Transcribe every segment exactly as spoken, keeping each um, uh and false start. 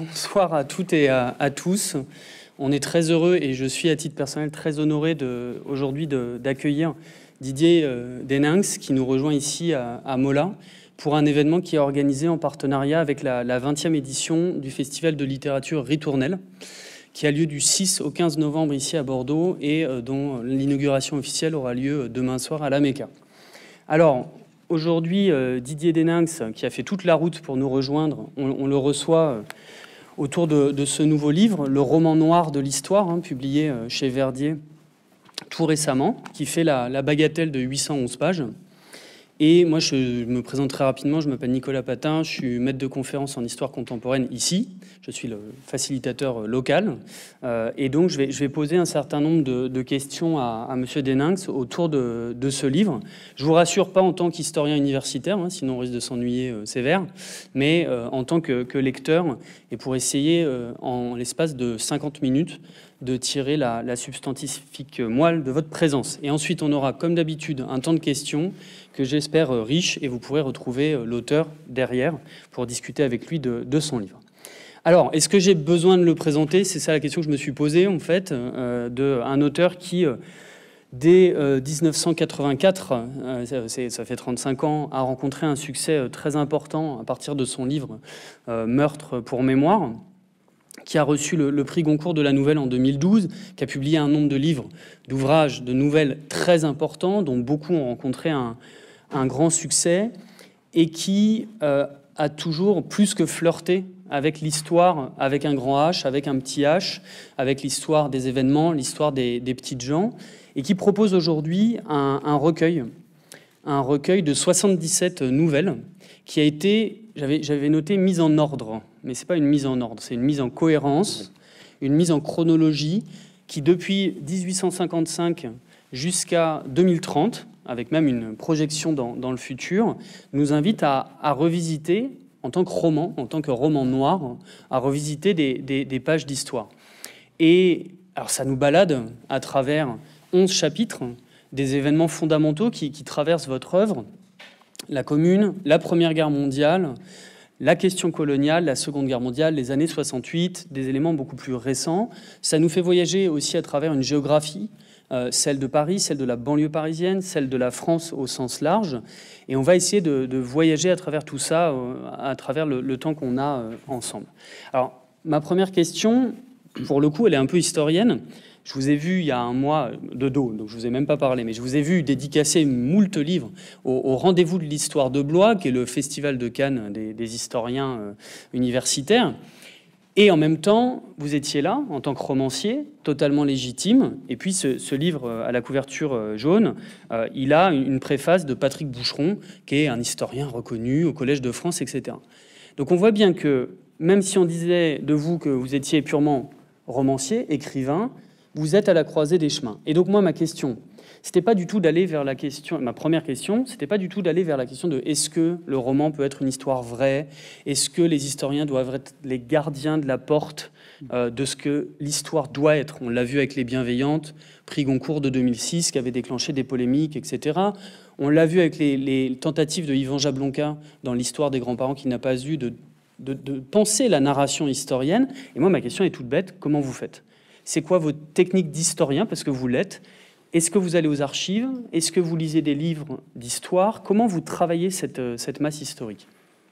Bonsoir à toutes et à, à tous. On est très heureux et je suis à titre personnel très honoré de, aujourd'hui d'accueillir Didier euh, Deninx qui nous rejoint ici à, à Mola pour un événement qui est organisé en partenariat avec la, la vingtième édition du Festival de littérature Ritournelle qui a lieu du six au quinze novembre ici à Bordeaux et euh, dont l'inauguration officielle aura lieu demain soir à la Mecca. Alors, aujourd'hui, euh, Didier Deninx, qui a fait toute la route pour nous rejoindre, on, on le reçoit euh, autour de, de ce nouveau livre, Le roman noir de l'histoire, hein, publié euh, chez Verdier tout récemment, qui fait la, la bagatelle de huit cent onze pages. Et moi, je me présente très rapidement, je m'appelle Nicolas Patin, je suis maître de conférence en histoire contemporaine ici, je suis le facilitateur local, euh, et donc je vais, je vais poser un certain nombre de, de questions à, à Monsieur Deninx autour de, de ce livre. Je vous rassure pas en tant qu'historien universitaire, hein, sinon on risque de s'ennuyer euh, sévère, mais euh, en tant que, que lecteur, et pour essayer euh, en l'espace de cinquante minutes de tirer la, la substantifique moelle de votre présence. Et ensuite, on aura, comme d'habitude, un temps de questions que j'espère riche, et vous pourrez retrouver l'auteur derrière pour discuter avec lui de, de son livre. Alors, est-ce que j'ai besoin de le présenter? C'est ça la question que je me suis posée, en fait, euh, d'un auteur qui, euh, dès euh, mille neuf cent quatre-vingt-quatre, euh, ça fait trente-cinq ans, a rencontré un succès très important à partir de son livre euh, « Meurtre pour mémoire », qui a reçu le, le prix Goncourt de la Nouvelle en deux mille douze, qui a publié un nombre de livres, d'ouvrages, de nouvelles très importants, dont beaucoup ont rencontré un, un grand succès, et qui euh, a toujours plus que flirté avec l'histoire, avec un grand H, avec un petit H, avec l'histoire des événements, l'histoire des, des petites gens, et qui propose aujourd'hui un, un recueil, un recueil de soixante-dix-sept nouvelles, qui a été, j'avais noté, mise en ordre. Mais ce n'est pas une mise en ordre, c'est une mise en cohérence, une mise en chronologie qui, depuis mille huit cent cinquante-cinq jusqu'à deux mille trente, avec même une projection dans, dans le futur, nous invite à, à revisiter, en tant que roman, en tant que roman noir, à revisiter des, des, des pages d'histoire. Et alors ça nous balade à travers onze chapitres, des événements fondamentaux qui, qui traversent votre œuvre, la Commune, la Première Guerre mondiale, la question coloniale, la Seconde Guerre mondiale, les années soixante-huit, des éléments beaucoup plus récents. Ça nous fait voyager aussi à travers une géographie, euh, celle de Paris, celle de la banlieue parisienne, celle de la France au sens large. Et on va essayer de, de voyager à travers tout ça, euh, à travers le, le temps qu'on a euh, ensemble. Alors, ma première question, pour le coup, elle est un peu historienne. Je vous ai vu il y a un mois de dos, donc je vous ai même pas parlé, mais je vous ai vu dédicacer moult livres au, au Rendez-vous de l'Histoire de Blois, qui est le festival de Cannes des, des historiens euh, universitaires. Et en même temps, vous étiez là en tant que romancier, totalement légitime. Et puis ce, ce livre à la couverture jaune, euh, il a une préface de Patrick Boucheron, qui est un historien reconnu au Collège de France, et cetera. Donc on voit bien que, même si on disait de vous que vous étiez purement romancier, écrivain, vous êtes à la croisée des chemins. Et donc moi, ma question, c'était pas du tout d'aller vers la question, ma première question, c'était pas du tout d'aller vers la question de est-ce que le roman peut être une histoire vraie? Est-ce que les historiens doivent être les gardiens de la porte euh, de ce que l'histoire doit être? On l'a vu avec Les Bienveillantes, prix Goncourt de deux mille six, qui avait déclenché des polémiques, et cetera. On l'a vu avec les, les tentatives de Yvan Jablonka dans l'histoire des grands-parents qu'il n'a pas eu de, de, de penser la narration historienne. Et moi, ma question est toute bête, comment vous faites? C'est quoi votre technique d'historien, parce que vous l'êtes? Est-ce que vous allez aux archives? Est-ce que vous lisez des livres d'histoire? Comment vous travaillez cette, cette masse historique?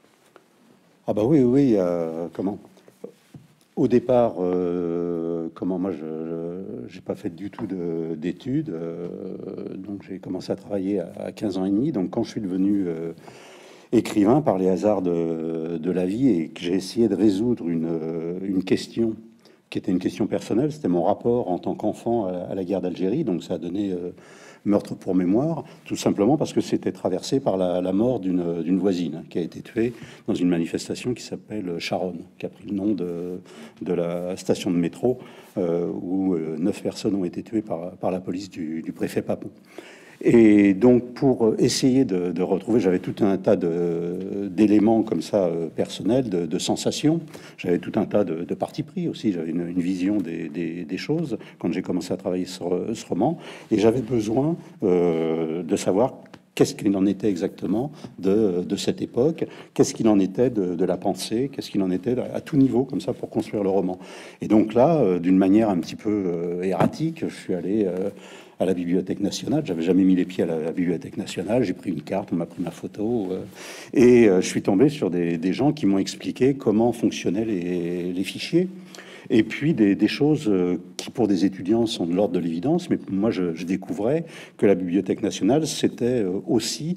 Ah bah oui, oui, euh, comment? Au départ, euh, comment moi, je n'ai pas fait du tout d'études, euh, donc j'ai commencé à travailler à quinze ans et demi. Donc quand je suis devenu euh, écrivain par les hasards de, de la vie et que j'ai essayé de résoudre une, une question qui était une question personnelle, c'était mon rapport en tant qu'enfant à, à la guerre d'Algérie, donc ça a donné euh, Meurtre pour mémoire, tout simplement parce que c'était traversé par la, la mort d'une voisine qui a été tuée dans une manifestation qui s'appelle Charonne, qui a pris le nom de, de la station de métro, euh, où euh, neuf personnes ont été tuées par, par la police du, du préfet Papon. Et donc, pour essayer de, de retrouver, j'avais tout un tas d'éléments comme ça, euh, personnels, de, de sensations. J'avais tout un tas de, de partis pris aussi. J'avais une, une vision des, des, des choses quand j'ai commencé à travailler sur ce roman. Et j'avais besoin euh, de savoir Qu'est-ce qu'il en était exactement de, de cette époque? Qu'est-ce qu'il en était de, de la pensée? Qu'est-ce qu'il en était à tout niveau, comme ça, pour construire le roman? Et donc là, euh, d'une manière un petit peu euh, erratique, je suis allé euh, à la Bibliothèque nationale. J'avais jamais mis les pieds à la, la Bibliothèque nationale. J'ai pris une carte, on m'a pris ma photo, euh, et euh, je suis tombé sur des, des gens qui m'ont expliqué comment fonctionnaient les, les fichiers. Et puis des, des choses qui, pour des étudiants, sont de l'ordre de l'évidence. Mais moi, je, je découvrais que la Bibliothèque nationale, c'était aussi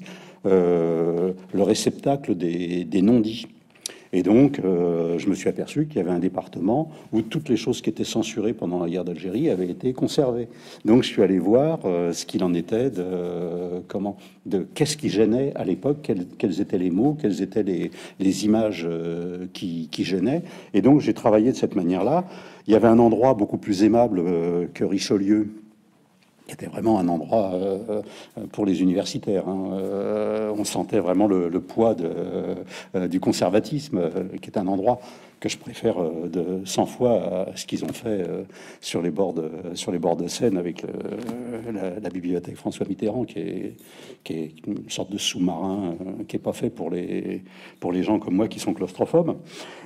euh, le réceptacle des, des non-dits. Et donc, euh, je me suis aperçu qu'il y avait un département où toutes les choses qui étaient censurées pendant la guerre d'Algérie avaient été conservées. Donc, je suis allé voir euh, ce qu'il en était de euh, comment, de qu'est-ce qui gênait à l'époque, quels, quels étaient les mots, quelles étaient les, les images euh, qui, qui gênaient. Et donc, j'ai travaillé de cette manière-là. Il y avait un endroit beaucoup plus aimable euh, que Richelieu, qui était vraiment un endroit euh, pour les universitaires. Hein. Euh, on sentait vraiment le, le poids de, euh, du conservatisme, euh, qui est un endroit que je préfère euh, de cent fois à ce qu'ils ont fait euh, sur les bords de, sur les bords de Seine avec le, la, la bibliothèque François Mitterrand, qui est, qui est une sorte de sous-marin euh, qui est pas fait pour les, pour les gens comme moi qui sont claustrophobes.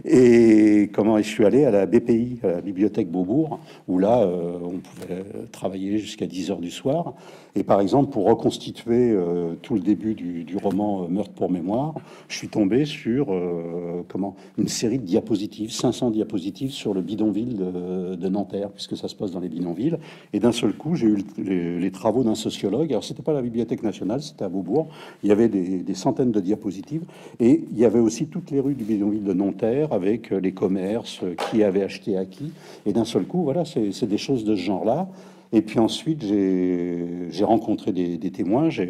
Et comment je suis allé à la B P I, à la bibliothèque Beaubourg, où là, euh, on pouvait travailler jusqu'à dix heures du soir. Et par exemple, pour reconstituer euh, tout le début du, du roman euh, Meurtre pour mémoire, je suis tombé sur euh, comment une série de diapositives, cinq cents diapositives sur le bidonville de, de Nanterre, puisque ça se passe dans les bidonvilles. Et d'un seul coup, j'ai eu les, les travaux d'un sociologue. Alors, c'était pas la Bibliothèque nationale, c'était à Beaubourg. Il y avait des, des centaines de diapositives. Et il y avait aussi toutes les rues du bidonville de Nanterre, avec les commerces, qui avaient acheté à qui. Et d'un seul coup, voilà, c'est des choses de ce genre-là. Et puis ensuite, j'ai rencontré des, des témoins. J'ai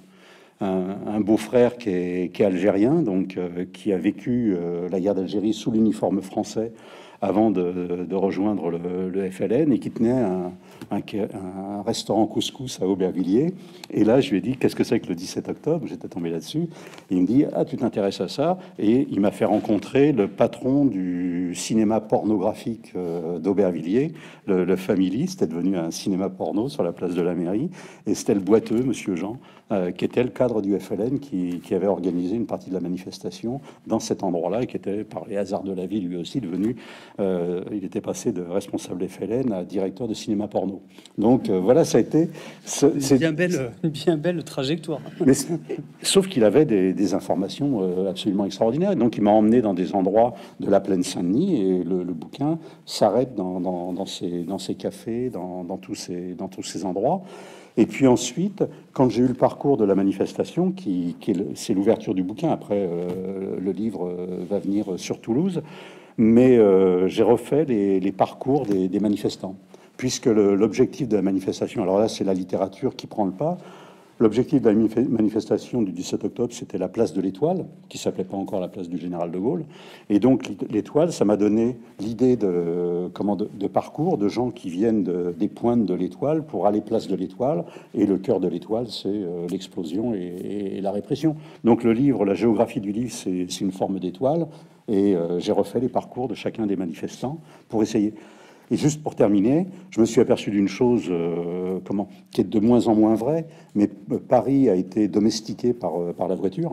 un, un, un beau-frère qui est, qui est algérien, donc euh, qui a vécu euh, la guerre d'Algérie sous l'uniforme français avant de, de rejoindre le, le F L N, et qui tenait un, un, un restaurant couscous à Aubervilliers. Et là, je lui ai dit, qu'est-ce que c'est que le dix-sept octobre? J'étais tombé là-dessus. Il me dit, ah, tu t'intéresses à ça? Et il m'a fait rencontrer le patron du cinéma pornographique euh, d'Aubervilliers, le, le Family. C'était devenu un cinéma porno sur la place de la mairie. Et c'était le boiteux, monsieur Jean, euh, qui était le cadre du F L N, qui, qui avait organisé une partie de la manifestation dans cet endroit-là, et qui était, par les hasards de la vie, lui aussi devenu... Euh, il était passé de responsable F L N à directeur de cinéma porno. Donc euh, voilà, ça a été... C'est bien belle, bien belle trajectoire. Mais, sauf qu'il avait des, des informations euh, absolument extraordinaires. Donc il m'a emmené dans des endroits de la plaine Saint-Denis, et le, le bouquin s'arrête dans, dans, dans, ces, dans ces cafés, dans, dans, tous ces, dans tous ces endroits. Et puis ensuite, quand j'ai eu le parcours de la manifestation, qui, qui c'est l'ouverture du bouquin, après euh, le livre euh, va venir sur Toulouse, mais euh, j'ai refait les, les parcours des, des manifestants, puisque l'objectif de la manifestation, alors là c'est la littérature qui prend le pas, l'objectif de la manifestation du dix-sept octobre, c'était la place de l'Étoile, qui s'appelait pas encore la place du Général de Gaulle, et donc l'Étoile, ça m'a donné l'idée de, comment de, de parcours, de gens qui viennent de, des pointes de l'Étoile pour aller place de l'Étoile, et le cœur de l'Étoile, c'est euh, l'explosion et, et, et la répression. Donc le livre, la géographie du livre, c'est une forme d'étoile. Et euh, j'ai refait les parcours de chacun des manifestants pour essayer. Et juste pour terminer, je me suis aperçu d'une chose euh, comment, qui est de moins en moins vraie, mais Paris a été domestiqué par, euh, par la voiture,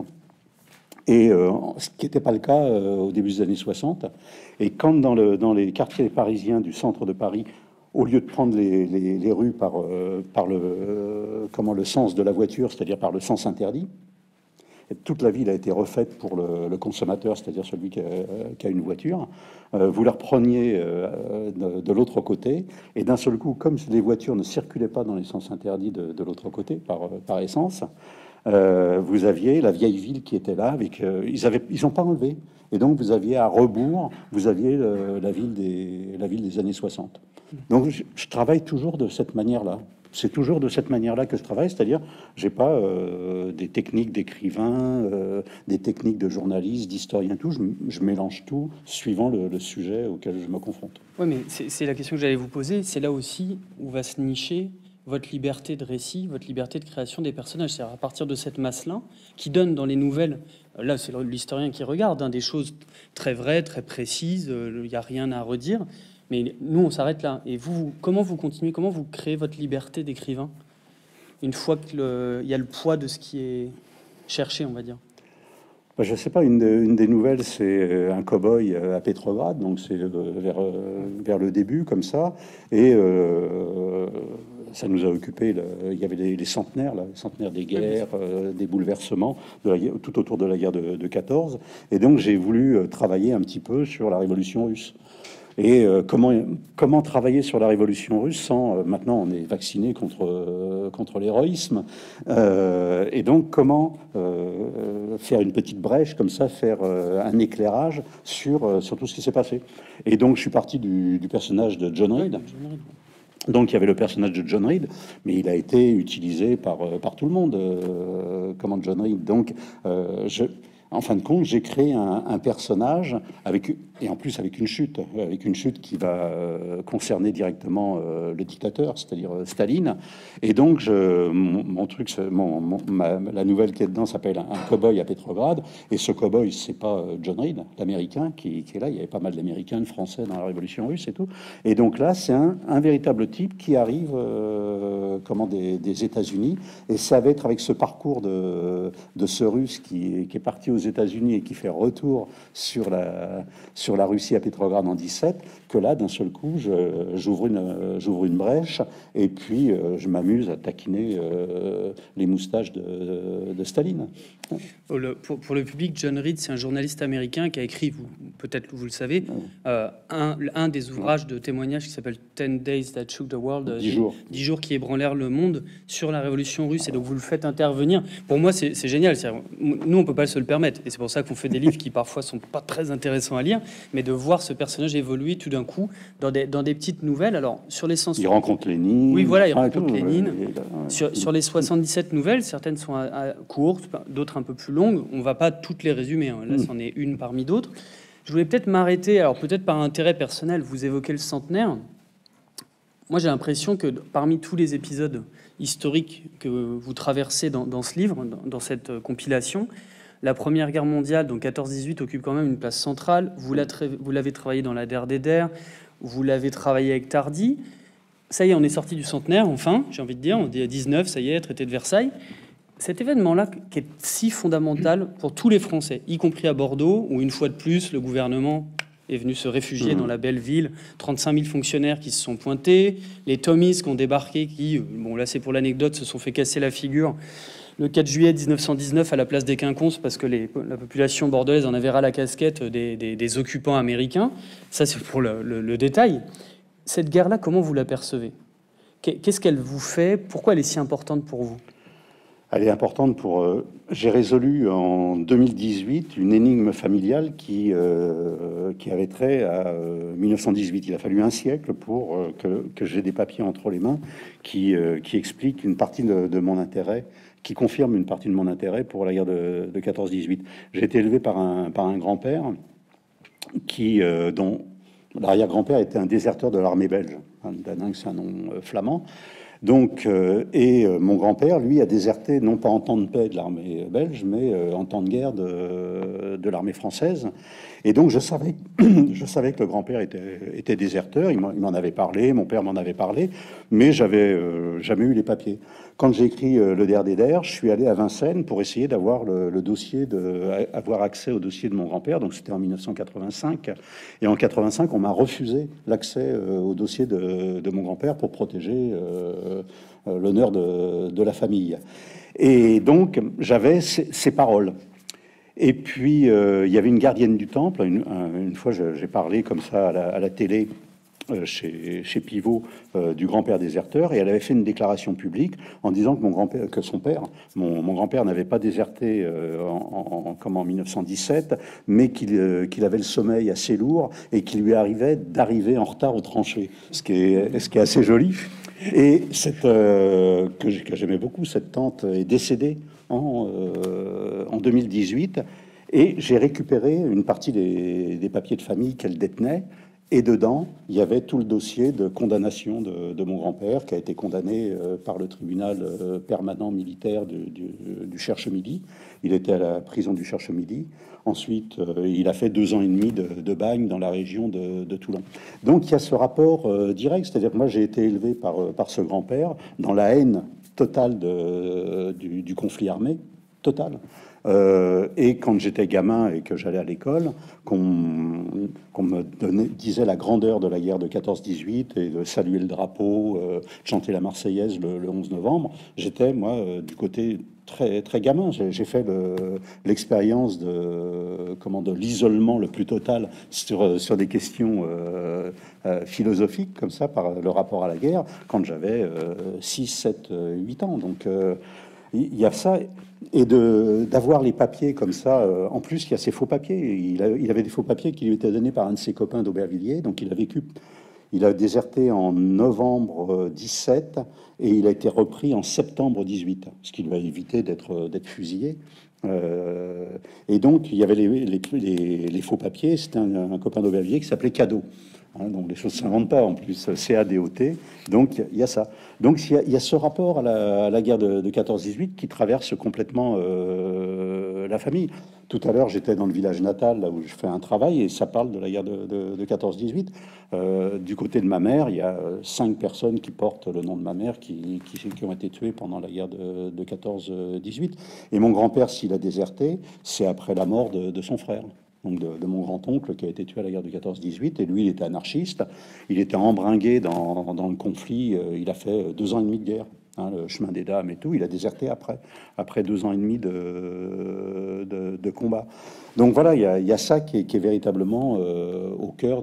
et euh, ce qui n'était pas le cas euh, au début des années soixante. Et quand dans, le, dans les quartiers parisiens du centre de Paris, au lieu de prendre les, les, les rues par, euh, par le, euh, comment, le sens de la voiture, c'est-à-dire par le sens interdit, et toute la ville a été refaite pour le, le consommateur, c'est-à-dire celui qui a, qui a une voiture. Euh, vous la repreniez euh, de, de l'autre côté, et d'un seul coup, comme les voitures ne circulaient pas dans les sens interdits de, de l'autre côté, par, par essence, euh, vous aviez la vieille ville qui était là, avec, euh, ils avaient, ils n'ont pas enlevé. Et donc vous aviez à rebours, vous aviez le, la, ville des, la ville des années soixante. Donc je, je travaille toujours de cette manière-là. C'est toujours de cette manière-là que je travaille, c'est-à-dire, j'ai pas euh, des techniques d'écrivain, euh, des techniques de journaliste, d'historien, tout. Je, je mélange tout suivant le, le sujet auquel je me confronte. Oui, mais c'est la question que j'allais vous poser. C'est là aussi où va se nicher votre liberté de récit, votre liberté de création des personnages. C'est à partir de cette masse-là qui donne dans les nouvelles. Là, c'est l'historien qui regarde hein, des choses très vraies, très précises. Il euh, n'y a rien à redire. Mais nous, on s'arrête là. Et vous, comment vous continuez? Comment vous créez votre liberté d'écrivain? une fois qu'il y a le poids de ce qui est cherché, on va dire? Bah, je ne sais pas, une, une des nouvelles, c'est un cow-boy à Pétrograd, donc c'est vers, vers le début, comme ça, et euh, ça nous a occupé, le, il y avait les, les centenaires, là, les centenaires des guerres, euh, des bouleversements, de la, tout autour de la guerre de, de quatorze, et donc j'ai voulu travailler un petit peu sur la Révolution russe. Et euh, comment, comment travailler sur la révolution russe sans... Euh, maintenant, on est vacciné contre, euh, contre l'héroïsme. Euh, et donc, comment euh, faire une petite brèche, comme ça, faire euh, un éclairage sur, euh, sur tout ce qui s'est passé. Et donc, je suis parti du, du personnage de John Reed. Donc, il y avait le personnage de John Reed, mais il a été utilisé par, par tout le monde, euh, comment John Reed. Donc, euh, je... En fin de compte, j'ai créé un, un personnage avec, et en plus avec une chute, avec une chute qui va euh, concerner directement euh, le dictateur, c'est-à-dire euh, Staline. Et donc, je, mon, mon truc, mon, mon, ma, la nouvelle qui est dedans s'appelle un, un cow-boy à Pétrograd. Et ce cow-boy, c'est pas John Reed, l'Américain, qui, qui est là. Il y avait pas mal d'Américains, de Français dans la Révolution russe et tout. Et donc là, c'est un, un véritable type qui arrive, euh, comment, des, des États-Unis. Et ça va être avec ce parcours de, de ce Russe qui, qui est parti aux États-Unis et qui fait retour sur la, sur la Russie à Pétrograd en dix-sept, que là, d'un seul coup, j'ouvre une, j'ouvre une brèche et puis euh, je m'amuse à taquiner euh, les moustaches de, de Staline. Pour le, pour, pour le public, John Reed, c'est un journaliste américain qui a écrit, vous, peut-être que vous le savez, euh, un, un des ouvrages de témoignages qui s'appelle Ten Days That Shook the World, dix jours. dix jours qui ébranlèrent le monde, sur la révolution russe. Et donc vous le faites intervenir. Pour moi, c'est génial. Nous, on peut pas se le permettre. Et c'est pour ça qu'on fait des livres qui parfois sont pas très intéressants à lire, mais de voir ce personnage évoluer tout d'un coup dans des, dans des petites nouvelles. Alors, sur les cent... Il rencontre Lénine. Oui, voilà, il ah, rencontre tout, Lénine. ouais, sur, sur les soixante-dix-sept nouvelles, certaines sont à, à courtes, d'autres un peu plus longues. On va pas toutes les résumer. Hein. Là, c'en est une parmi d'autres. Je voulais peut-être m'arrêter, alors peut-être par intérêt personnel, vous évoquez le centenaire. Moi, j'ai l'impression que parmi tous les épisodes historiques que vous traversez dans, dans ce livre, dans, dans cette compilation, la Première Guerre mondiale, donc quatorze dix-huit, occupe quand même une place centrale. Vous l'avez travaillé dans la D R D D R, vous l'avez travaillé avec Tardy. Ça y est, on est sorti du centenaire, enfin, j'ai envie de dire. On dit à dix-neuf, ça y est, traité de Versailles. Cet événement-là, qui est si fondamental pour tous les Français, y compris à Bordeaux, où une fois de plus, le gouvernement est venu se réfugier mmh. dans la belle ville. trente-cinq mille fonctionnaires qui se sont pointés, les Tommies qui ont débarqué, qui, bon là c'est pour l'anecdote, se sont fait casser la figure le quatre juillet mille neuf cent dix-neuf à la place des Quinconces parce que les, la population bordelaise en avait ras la casquette des, des, des occupants américains. Ça, c'est pour le, le, le détail. Cette guerre-là, comment vous la percevez? Qu'est-ce qu'elle vous fait? Pourquoi elle est si importante pour vous? Elle est importante pour... Euh, j'ai résolu en deux mille dix-huit une énigme familiale qui, euh, qui avait trait à euh, mille neuf cent dix-huit. Il a fallu un siècle pour euh, que, que j'ai des papiers entre les mains qui, euh, qui expliquent une partie de, de mon intérêt, qui confirme une partie de mon intérêt pour la guerre de, de quatorze dix-huit. J'ai été élevé par un, par un grand-père qui, euh, dont l'arrière-grand-père était un déserteur de l'armée belge. Daningue, c'est un nom euh, flamand. Donc, euh, et euh, mon grand-père, lui, a déserté, non pas en temps de paix de l'armée belge, mais euh, en temps de guerre de, de l'armée française. Et donc, je savais, je savais que le grand-père était, était déserteur. Il m'en avait parlé, mon père m'en avait parlé, mais j'avais euh, jamais eu les papiers. Quand j'ai écrit euh, le D R D D R, je suis allé à Vincennes pour essayer d'avoir le, le dossier, de, avoir accès au dossier de mon grand-père. Donc, c'était en mille neuf cent quatre-vingt-cinq. Et en quatre-vingt-cinq, on m'a refusé l'accès euh, au dossier de, de mon grand-père pour protéger euh, euh, l'honneur de, de la famille. Et donc, j'avais ces, ces paroles. Et puis, euh, il y avait une gardienne du temple. Une, une fois, j'ai parlé comme ça à la, à la télé euh, chez, chez Pivot euh, du grand-père déserteur, et elle avait fait une déclaration publique en disant que mon grand-père, que son père, mon, mon grand-père n'avait pas déserté euh, en, en, comme en mille neuf cent dix-sept, mais qu'il euh, qu'il avait le sommeil assez lourd et qu'il lui arrivait d'arriver en retard aux tranchées, ce qui est, ce qui est assez joli. Et cette euh, que j'aimais beaucoup, cette tante est décédée en, euh, en deux mille dix-huit, et j'ai récupéré une partie des, des papiers de famille qu'elle détenait, et dedans il y avait tout le dossier de condamnation de, de mon grand-père, qui a été condamné euh, par le tribunal euh, permanent militaire du, du, du Cherche-Midi. Il était à la prison du Cherche-Midi. Ensuite, euh, il a fait deux ans et demi de, de bagne dans la région de, de Toulon. Donc il y a ce rapport euh, direct, c'est-à-dire que moi j'ai été élevé par, par ce grand-père dans la haine totale de, du, du conflit armé, total. Euh, et quand j'étais gamin et que j'allais à l'école, qu'on qu'on me donnait, disait la grandeur de la guerre de quatorze dix-huit et de saluer le drapeau, euh, chanter la Marseillaise le, le onze novembre, j'étais, moi, euh, du côté très, très gamin. J'ai fait l'expérience de, comment, de l'isolement le plus total sur, sur des questions euh, euh, philosophiques, comme ça, par le rapport à la guerre, quand j'avais euh, six, sept, huit ans. Donc, euh, il y a ça. Et d'avoir les papiers comme ça, euh, en plus il y a ces faux papiers, il, a, il avait des faux papiers qui lui étaient donnés par un de ses copains d'Aubervilliers, donc il a vécu, il a déserté en novembre dix-sept et il a été repris en septembre dix-huit, ce qui lui a évité d'être d'être fusillé. Euh, et donc il y avait les, les, les, les faux papiers, c'était un, un copain d'Aubervilliers qui s'appelait Cadeau. Hein, donc les choses ne s'inventent pas en plus, C A D O T, donc il y a ça. Donc il y a, il y a ce rapport à la, à la guerre de, de quatorze dix-huit qui traverse complètement euh, la famille. Tout à l'heure, j'étais dans le village natal, là où je fais un travail, et ça parle de la guerre de, de, de quatorze dix-huit. Euh, du côté de ma mère, il y a cinq personnes qui portent le nom de ma mère qui, qui, qui ont été tuées pendant la guerre de, de quatorze dix-huit. Et mon grand-père, s'il a déserté, c'est après la mort de, de son frère. Donc de, de mon grand-oncle qui a été tué à la guerre de quatorze dix-huit, et lui, il était anarchiste, il était embringué dans, dans le conflit, il a fait deux ans et demi de guerre, hein, le chemin des dames et tout, il a déserté après, après deux ans et demi de, de, de combat. Donc voilà, il y a, il y a ça qui est, qui est véritablement euh, au cœur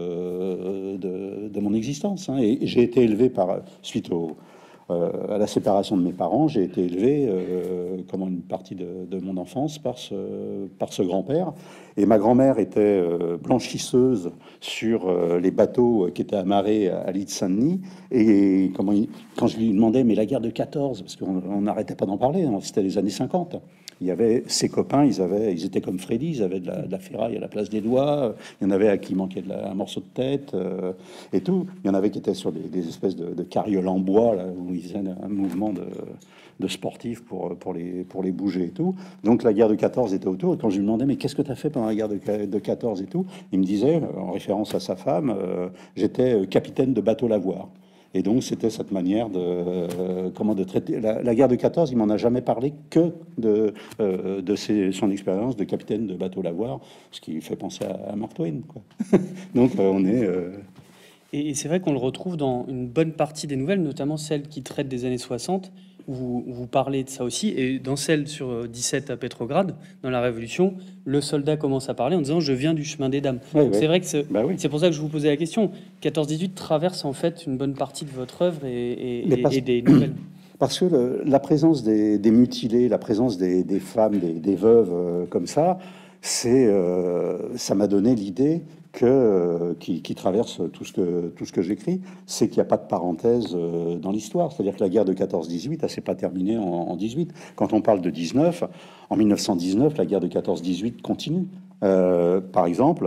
de, de, de mon existence, hein. Et j'ai été élevé par, suite au... Euh, à la séparation de mes parents, j'ai été élevé, euh, comme une partie de, de mon enfance, par ce, par ce grand-père. Et ma grand-mère était euh, blanchisseuse sur euh, les bateaux qui étaient amarrés à, à l'île de Saint-Denis. Et comment il, quand je lui demandais, mais la guerre de quatorze, parce qu'on n'arrêtait pas d'en parler, hein, c'était les années cinquante. Il y avait ses copains, ils, avaient, ils étaient comme Freddy, ils avaient de la, de la ferraille à la place des doigts. Il y en avait à qui manquait de la, un morceau de tête euh, et tout. Il y en avait qui étaient sur des, des espèces de, de carrioles en bois, là, où ils faisaient un mouvement de, de sportifs pour, pour, les, pour les bouger et tout. Donc la guerre de quatorze était autour. Et quand je lui demandais, mais qu'est-ce que tu as fait pendant la guerre de, de quatorze et tout, il me disait, en référence à sa femme, euh, j'étais capitaine de bateau lavoir. Et donc, c'était cette manière de, euh, comment de traiter... La, la guerre de quatorze, il m'en a jamais parlé que de, euh, de ses, son expérience de capitaine de bateau lavoir, ce qui fait penser à, à Mark Twain, quoi. Donc, euh, on est... Euh... Et, et c'est vrai qu'on le retrouve dans une bonne partie des nouvelles, notamment celles qui traitent des années soixante, où vous, où vous parlez de ça aussi. Et dans celle sur dix-sept à Pétrograd, dans la Révolution, le soldat commence à parler en disant « je viens du chemin des dames Oui, ». Oui. C'est vrai que c'est bah oui. pour ça que je vous posais la question. quatorze dix-huit traverse en fait une bonne partie de votre œuvre et, et, et, parce... et des nouvelles. Parce que le, la présence des, des mutilés, la présence des, des femmes, des, des veuves euh, comme ça, c'est, euh, ça m'a donné l'idée que euh, qui, qui traverse tout ce que tout ce que j'écris, c'est qu'il n'y a pas de parenthèse euh, dans l'histoire. C'est-à-dire que la guerre de quatorze dix-huit, elle s'est pas terminée en, en dix-huit. Quand on parle de dix-neuf, en mille neuf cent dix-neuf, la guerre de quatorze dix-huit continue. Euh, par exemple,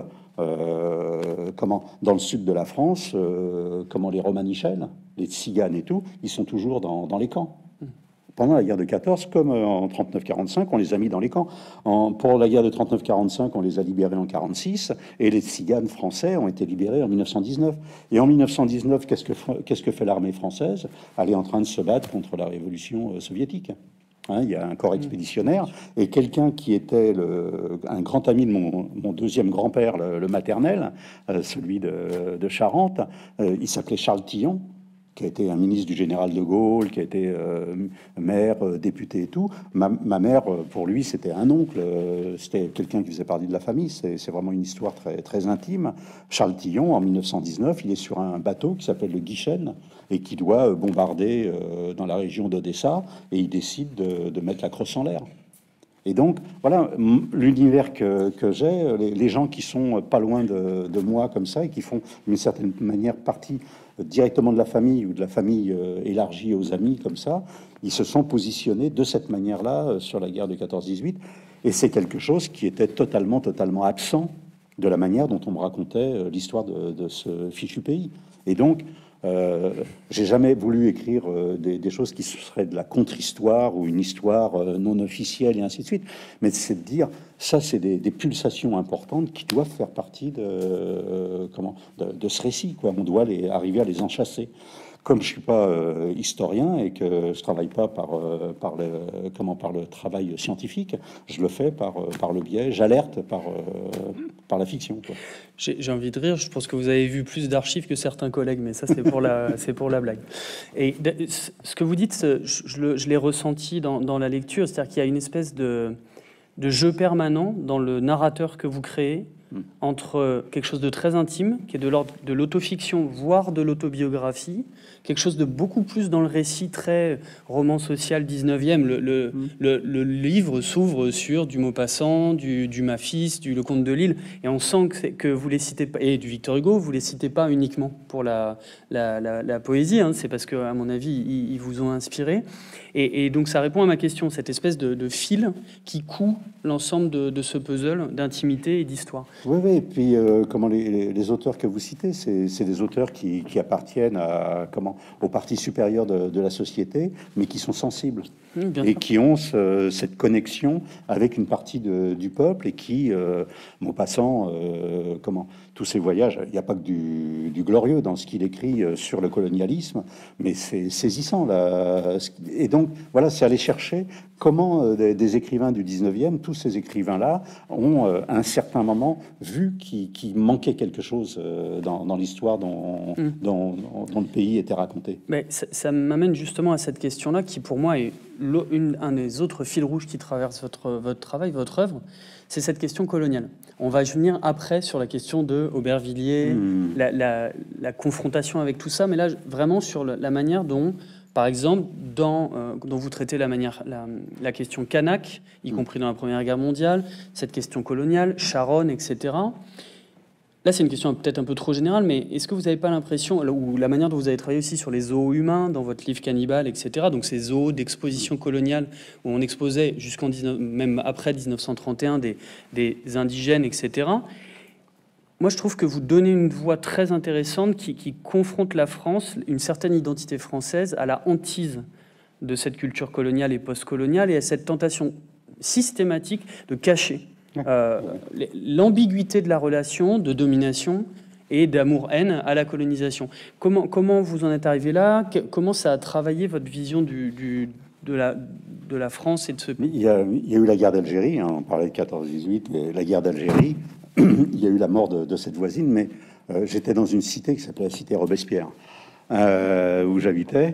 euh, comment dans le sud de la France, euh, comment les Romanichels, les Tziganes et tout, ils sont toujours dans, dans les camps. Pendant la guerre de quatorze, comme en trente-neuf quarante-cinq, on les a mis dans les camps. En, pour la guerre de trente-neuf quarante-cinq, on les a libérés en quarante-six, et les Tziganes français ont été libérés en mille neuf cent dix-neuf. Et en mille neuf cent dix-neuf, qu'est-ce que, qu'est-ce que fait l'armée française? Elle est en train de se battre contre la révolution soviétique. Hein, il y a un corps expéditionnaire, et quelqu'un qui était le, un grand ami de mon, mon deuxième grand-père, le, le maternel, euh, celui de, de Charente, euh, il s'appelait Charles Tillon, qui a été un ministre du général de Gaulle, qui a été euh, maire, euh, député et tout. Ma, ma mère, pour lui, c'était un oncle, euh, c'était quelqu'un qui faisait partie de la famille. C'est vraiment une histoire très, très intime. Charles Tillon, en mille neuf cent dix-neuf, il est sur un bateau qui s'appelle le Guichen et qui doit bombarder euh, dans la région d'Odessa, et il décide de, de mettre la crosse en l'air. Et donc, voilà, l'univers que, que j'ai, les, les gens qui sont pas loin de, de moi comme ça, et qui font d'une certaine manière partie directement de la famille, ou de la famille euh, élargie aux amis comme ça, ils se sont positionnés de cette manière-là euh, sur la guerre de quatorze dix-huit. Et c'est quelque chose qui était totalement, totalement absent de la manière dont on me racontait euh, l'histoire de, de ce fichu pays. Et donc, Euh, j'ai jamais voulu écrire euh, des, des choses qui seraient de la contre-histoire ou une histoire euh, non officielle et ainsi de suite, mais c'est de dire ça, c'est des, des pulsations importantes qui doivent faire partie de euh, comment de, de ce récit, quoi. On doit les arriver à les enchasser. Comme je suis pas euh, historien et que je travaille pas par euh, par le comment par le travail scientifique, je le fais par euh, par le biais, j'alerte par euh, par la fiction, quoi. J'ai envie de rire, je pense que vous avez vu plus d'archives que certains collègues, mais ça c'est pour la, c'est pour la blague. Et ce que vous dites, je, je, je l'ai ressenti dans, dans la lecture, c'est-à-dire qu'il y a une espèce de, de jeu permanent dans le narrateur que vous créez, mmh. entre quelque chose de très intime, qui est de l'ordre de l'autofiction, voire de l'autobiographie, quelque chose de beaucoup plus dans le récit très roman social dix-neuvième. Le, le, mmh. le, le livre s'ouvre sur du Maupassant, du, du Maphis, du Le Comte de Lille, et on sent que, que vous les citez pas, et du Victor Hugo, vous les citez pas uniquement pour la, la, la, la poésie, hein, c'est parce que, à mon avis, ils, ils vous ont inspiré. Et, et donc ça répond à ma question, cette espèce de, de fil qui coud l'ensemble de, de ce puzzle d'intimité et d'histoire. Oui, oui, et puis euh, comment les, les, les auteurs que vous citez, c'est des auteurs qui, qui appartiennent à, comment, aux parties supérieures de, de la société, mais qui sont sensibles. Mmh, et sûr. Qui ont ce, cette connexion avec une partie de, du peuple et qui, euh, Maupassant, euh, comment, tous ces voyages, il n'y a pas que du, du glorieux dans ce qu'il écrit sur le colonialisme, mais c'est saisissant là. Et donc, voilà, c'est aller chercher comment euh, des, des écrivains du dix-neuvième, tous ces écrivains-là, ont euh, à un certain moment vu qu'il qu'il manquait quelque chose euh, dans, dans l'histoire dont, mmh. dont, dont le pays était raconté. Mais ça, ça m'amène justement à cette question-là qui, pour moi, est une, un des autres fils rouges qui traverse votre, votre travail, votre œuvre, c'est cette question coloniale. On va venir après sur la question de Aubervilliers, mmh. la, la, la confrontation avec tout ça, mais là, vraiment sur la, la manière dont... Par exemple, dans, euh, dont vous traitez la, manière, la, la question kanak, y mmh. compris dans la Première Guerre mondiale, cette question coloniale, Charonne, et cetera. Là, c'est une question peut-être un peu trop générale, mais est-ce que vous n'avez pas l'impression, ou la manière dont vous avez travaillé aussi sur les zoos humains, dans votre livre Cannibale, et cetera, donc ces zoos d'exposition coloniale, où on exposait jusqu'en même après mille neuf cent trente et un des, des indigènes, et cetera. Moi, je trouve que vous donnez une voix très intéressante qui, qui confronte la France, une certaine identité française, à la hantise de cette culture coloniale et post-coloniale et à cette tentation systématique de cacher euh, l'ambiguïté de la relation de domination et d'amour-haine à la colonisation. Comment, comment vous en êtes arrivé là? Comment ça a travaillé votre vision du, du, de, la, de la France et de ce pays? Il y a, il y a eu la guerre d'Algérie, hein, on parlait de quatorze dix-huit, mais la guerre d'Algérie, il y a eu la mort de, de cette voisine, mais euh, j'étais dans une cité qui s'appelait la cité Robespierre, euh, où j'habitais,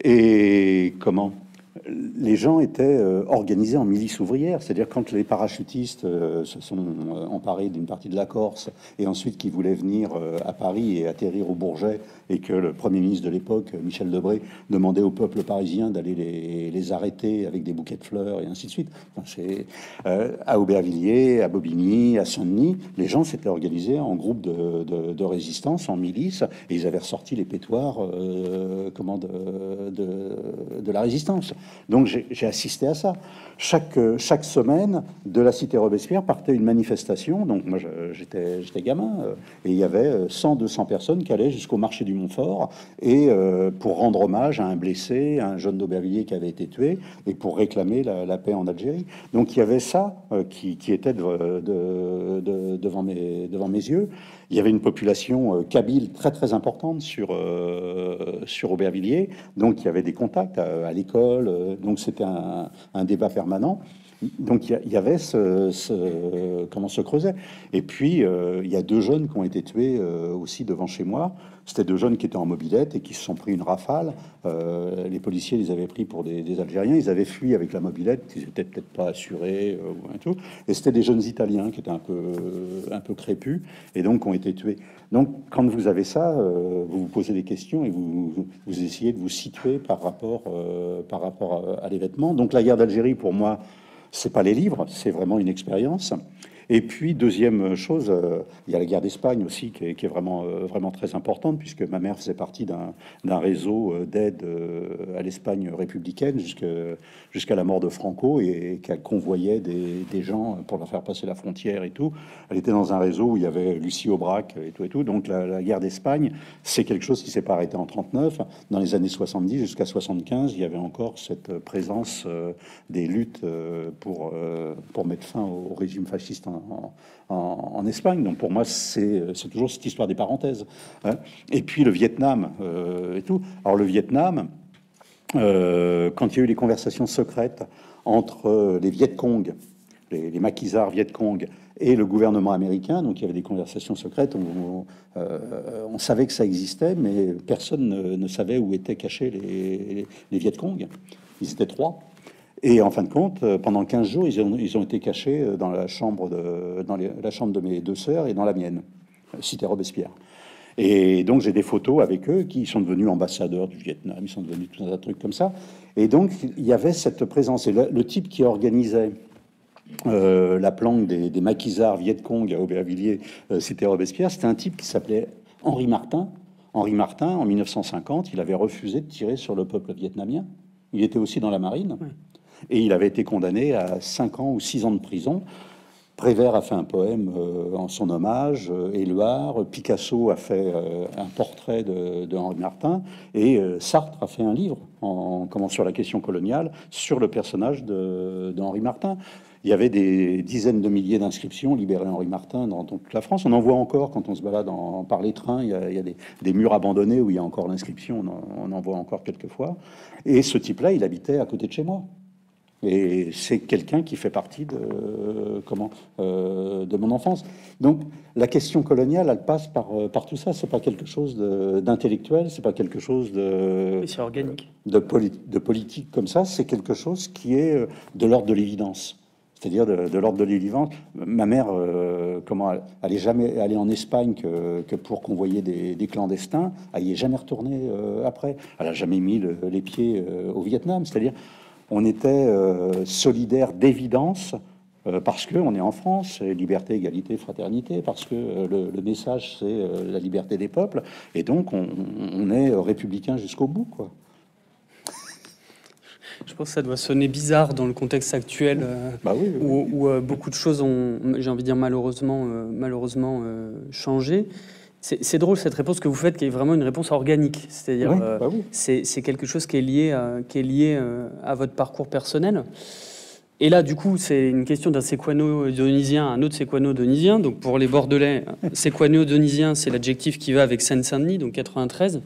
et comment les gens étaient euh, organisés en milices ouvrières, c'est-à-dire quand les parachutistes euh, se sont euh, emparés d'une partie de la Corse et ensuite qui voulaient venir euh, à Paris et atterrir au Bourget, et que le Premier ministre de l'époque, Michel Debré, demandait au peuple parisien d'aller les, les arrêter avec des bouquets de fleurs et ainsi de suite. Enfin, c'est, euh, à Aubervilliers, à Bobigny, à Saint-Denis, les gens s'étaient organisés en groupe de, de, de résistance, en milice, et ils avaient ressorti les pétoires euh, comment de, de, de la résistance. Donc j'ai assisté à ça. Chaque, chaque semaine, de la cité Robespierre partait une manifestation. Donc moi, j'étais j'étais gamin, euh, et il y avait cent deux cents personnes qui allaient jusqu'au marché du Montfort, et euh, pour rendre hommage à un blessé, à un jeune d'Aubervilliers qui avait été tué, et pour réclamer la, la paix en Algérie. Donc il y avait ça euh, qui, qui était de, de, de, devant, mes, devant mes yeux. Il y avait une population euh, kabyle très très importante sur, euh, sur Aubervilliers, donc il y avait des contacts à, à l'école, euh, donc c'était un, un débat permanent. Donc il y, y avait ce, ce comment se creusait. Et puis euh, il y a deux jeunes qui ont été tués euh, aussi devant chez moi. C'était deux jeunes qui étaient en mobilette et qui se sont pris une rafale. Euh, les policiers les avaient pris pour des, des Algériens. Ils avaient fui avec la mobilette. Ils étaient peut-être pas assurés euh, et tout. Et c'était des jeunes Italiens qui étaient un peu un peu crépus et donc ont été tués. Donc quand vous avez ça, euh, vous vous posez des questions et vous vous essayez de vous situer par rapport euh, par rapport à, à l'événement. Donc la guerre d'Algérie pour moi, c'est pas les livres, c'est vraiment une expérience. Et puis, deuxième chose, euh, il y a la guerre d'Espagne aussi, qui est, qui est vraiment, euh, vraiment très importante, puisque ma mère faisait partie d'un d'un réseau d'aide euh, à l'Espagne républicaine jusqu'à jusqu'à la mort de Franco, et, et qu'elle convoyait des, des gens pour leur faire passer la frontière et tout. Elle était dans un réseau où il y avait Lucie Aubrac et tout et tout. Donc la, la guerre d'Espagne, c'est quelque chose qui s'est pas arrêté en trente-neuf. Dans les années soixante-dix jusqu'à soixante-quinze, il y avait encore cette présence euh, des luttes euh, pour, euh, pour mettre fin au, au régime fasciste en en, en, en Espagne. Donc pour moi, c'est toujours cette histoire des parenthèses. Hein. Et puis le Vietnam euh, et tout. Alors le Vietnam, euh, quand il y a eu les conversations secrètes entre les Viet Cong, les, les maquisards Viet Cong et le gouvernement américain, donc il y avait des conversations secrètes, on, on, euh, on savait que ça existait, mais personne ne, ne savait où étaient cachés les, les, les Viet Cong. Ils étaient trois. Et en fin de compte, pendant quinze jours, ils ont, ils ont été cachés dans la chambre de, dans les, la chambre de mes deux sœurs et dans la mienne, cité Robespierre. Et donc j'ai des photos avec eux qui sont devenus ambassadeurs du Vietnam, ils sont devenus tout un tas de trucs comme ça. Et donc il y avait cette présence. Et le, le type qui organisait euh, la planque des, des maquisards Viet Cong à Aubervilliers, euh, cité Robespierre, c'était un type qui s'appelait Henri Martin. Henri Martin, en mille neuf cent cinquante, il avait refusé de tirer sur le peuple vietnamien. Il était aussi dans la marine. Oui. Et il avait été condamné à cinq ans ou six ans de prison. Prévert a fait un poème euh, en son hommage, euh, Éluard, Picasso a fait euh, un portrait de, de Henri Martin, et euh, Sartre a fait un livre en, comment, sur la question coloniale, sur le personnage de, de Henri Martin. Il y avait des dizaines de milliers d'inscriptions libérées Henri Martin dans, dans toute la France. On en voit encore quand on se balade en, par les trains. Il y a, il y a des, des murs abandonnés où il y a encore l'inscription. On, on en voit encore quelques fois. Et ce type-là, il habitait à côté de chez moi. Et c'est quelqu'un qui fait partie de, euh, comment, euh, de mon enfance. Donc la question coloniale, elle passe par, par tout ça. C'est pas quelque chose d'intellectuel, c'est pas quelque chose de, oui, c'est organique. De, poli de politique comme ça. C'est quelque chose qui est de l'ordre de l'évidence. C'est-à-dire de, de l'ordre de l'évidence. Ma mère, euh, comment, elle est jamais allée en Espagne que, que pour convoyer des, des clandestins. Elle y est jamais retournée euh, après. Elle a jamais mis le, les pieds euh, au Vietnam. C'est-à-dire on était euh, solidaires d'évidence euh, parce qu'on est en France, liberté, égalité, fraternité, parce que euh, le, le message, c'est euh, la liberté des peuples, et donc on, on est républicain jusqu'au bout, quoi. Je pense que ça doit sonner bizarre dans le contexte actuel, euh, bah oui, oui, où, oui. où euh, beaucoup de choses ont, j'ai envie de dire, malheureusement, euh, malheureusement euh, changé. C'est drôle cette réponse que vous faites, qui est vraiment une réponse organique, c'est-à-dire oui, euh, bah oui. c'est quelque chose qui est lié, à, qui est lié euh, à votre parcours personnel. Et là, du coup, c'est une question d'un séquano-dionysien à un autre séquano-dionysien. Donc pour les Bordelais, séquano-dionysien, c'est l'adjectif qui va avec Seine-Saint-Denis, donc quatre-vingt-treize.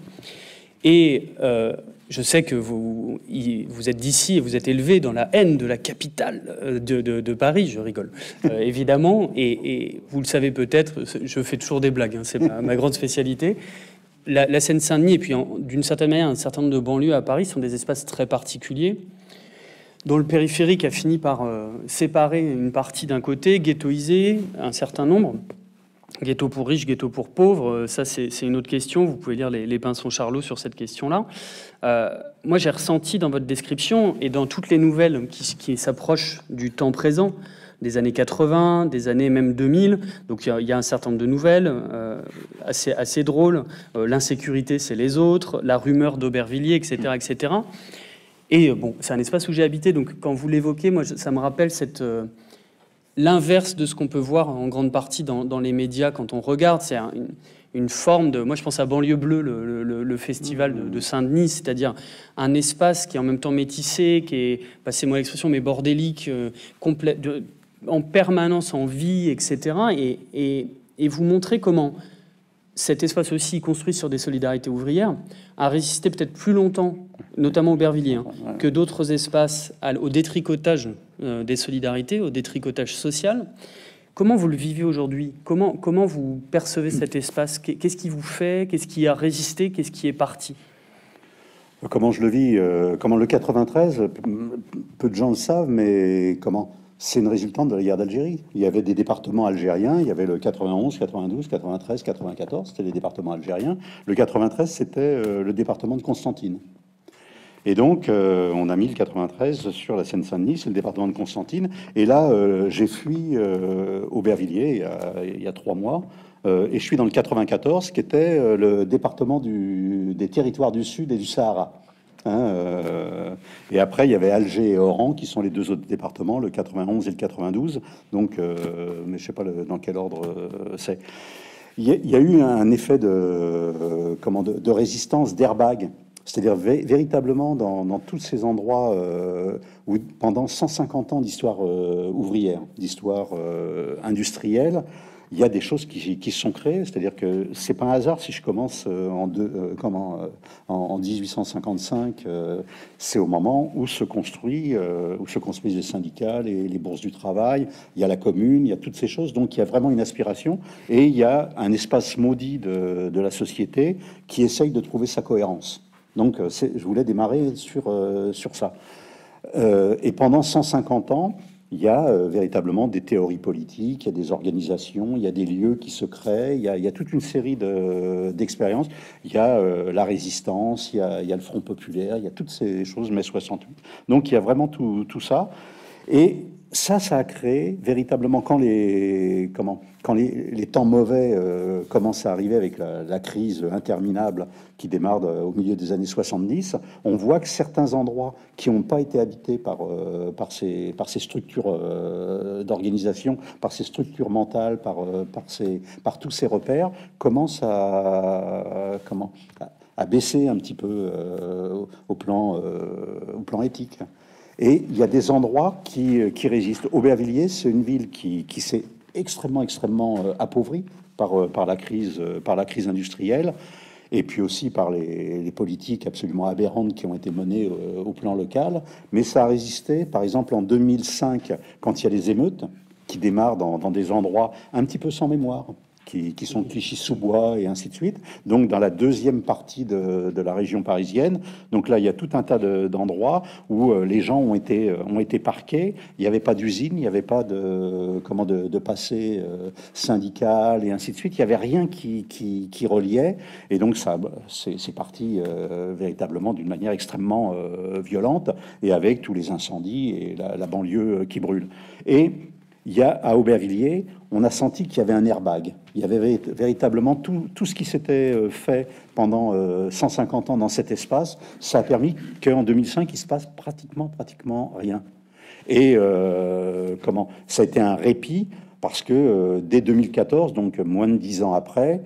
Et euh, je sais que vous, vous êtes d'ici et vous êtes élevé dans la haine de la capitale de, de, de Paris, je rigole, euh, évidemment. Et, et vous le savez peut-être, je fais toujours des blagues, hein, c'est ma, ma grande spécialité. La, la Seine-Saint-Denis et puis d'une certaine manière un certain nombre de banlieues à Paris sont des espaces très particuliers, dont le périphérique a fini par euh, séparer une partie d'un côté, ghettoiser un certain nombre. Ghetto pour riches, ghetto pour pauvres, ça c'est une autre question. Vous pouvez lire les, les Pinsons Charlot sur cette question-là. Euh, moi j'ai ressenti dans votre description et dans toutes les nouvelles qui, qui s'approchent du temps présent, des années quatre-vingts, des années même deux mille, donc il y a, il y a un certain nombre de nouvelles euh, assez, assez drôles. Euh, L'insécurité c'est les autres, la rumeur d'Aubervilliers, et cetera, et cetera. Et bon, c'est un espace où j'ai habité, donc quand vous l'évoquez, moi ça me rappelle cette... Euh, l'inverse de ce qu'on peut voir en grande partie dans, dans les médias quand on regarde, c'est un, une, une forme de... Moi, je pense à Banlieue Bleue, le, le, le festival de, de Saint-Denis, c'est-à-dire un espace qui est en même temps métissé, qui est, passez-moi l'expression, mais bordélique, euh, complet, de, en permanence en vie, et cetera. Et, et, et vous montrez comment cet espace aussi construit sur des solidarités ouvrières a résisté peut-être plus longtemps, notamment Aubervilliers, hein, que d'autres espaces au détricotage euh, des solidarités, au détricotage social. Comment vous le vivez aujourd'hui? Comment, comment vous percevez cet espace? Qu'est-ce qui vous fait? Qu'est-ce qui a résisté? Qu'est-ce qui est parti? Comment je le vis? euh, Comment le quatre-vingt-treize, peu de gens le savent, mais comment? C'est une résultante de la guerre d'Algérie. Il y avait des départements algériens, il y avait le quatre-vingt-onze, quatre-vingt-douze, quatre-vingt-treize, quatre-vingt-quatorze, c'était les départements algériens. Le quatre-vingt-treize, c'était euh, le département de Constantine. Et donc, euh, on a mis le quatre-vingt-treize sur la Seine-Saint-Denis, c'est le département de Constantine. Et là, euh, j'ai fui euh, Aubervilliers il y a, il y a trois mois, euh, et je suis dans le quatre-vingt-quatorze, qui était euh, le département du, des territoires du Sud et du Sahara. Hein, euh, et après, il y avait Alger et Oran, qui sont les deux autres départements, le quatre-vingt-onze et le quatre-vingt-douze. Donc, euh, mais je sais pas le, dans quel ordre euh, c'est. Il y, y a eu un effet de, euh, comment, de, de résistance d'airbag. C'est-à-dire vé véritablement dans, dans tous ces endroits euh, où pendant cent cinquante ans d'histoire euh, ouvrière, d'histoire euh, industrielle, il y a des choses qui, qui se sont créées. C'est-à-dire que c'est pas un hasard si je commence euh, en, deux, euh, comment, euh, en, en mille huit cent cinquante-cinq. Euh, c'est au moment où se construit, euh, où se construisent les syndicats, les, les bourses du travail. Il y a la commune, il y a toutes ces choses. Donc il y a vraiment une aspiration et il y a un espace maudit de, de la société qui essaye de trouver sa cohérence. Donc je voulais démarrer sur, euh, sur ça. Euh, et pendant cent cinquante ans, il y a euh, véritablement des théories politiques, il y a des organisations, il y a des lieux qui se créent, il y a, il y a toute une série d'expériences. Il y a euh, la résistance, il y a, il y a le Front populaire, il y a toutes ces choses, mai soixante-huit. Donc il y a vraiment tout, tout ça. Et ça, ça a créé véritablement, quand les, comment, quand les, les temps mauvais euh, commencent à arriver avec la, la crise interminable qui démarre de, au milieu des années soixante-dix, on voit que certains endroits qui n'ont pas été habités par, euh, par, ces, par ces structures euh, d'organisation, par ces structures mentales, par, euh, par, ces, par tous ces repères, commencent à, comment, à, à baisser un petit peu euh, au, plan, euh, au plan éthique. Et il y a des endroits qui, qui résistent. Aubervilliers, c'est une ville qui, qui s'est extrêmement, extrêmement euh, appauvrie par, euh, par, la crise, euh, par la crise industrielle, et puis aussi par les, les politiques absolument aberrantes qui ont été menées euh, au plan local. Mais ça a résisté, par exemple, en deux mille cinq, quand il y a les émeutes qui démarrent dans, dans des endroits un petit peu sans mémoire, qui, qui sont Clichy-sous-Bois et ainsi de suite. Donc dans la deuxième partie de, de la région parisienne. Donc là, il y a tout un tas d'endroits où euh, les gens ont été, euh, ont été parqués. Il n'y avait pas d'usine, il n'y avait pas de, comment de, de passé euh, syndical et ainsi de suite. Il n'y avait rien qui, qui, qui reliait. Et donc ça, c'est parti euh, véritablement d'une manière extrêmement euh, violente et avec tous les incendies et la, la banlieue qui brûle. Et il y a à Aubervilliers, on a senti qu'il y avait un airbag. Il y avait véritablement tout, tout ce qui s'était fait pendant euh, cent cinquante ans dans cet espace. Ça a permis qu'en deux mille cinq, il se passe pratiquement, pratiquement rien. Et euh, comment ça a été un répit parce que euh, dès deux mille quatorze, donc moins de dix ans après,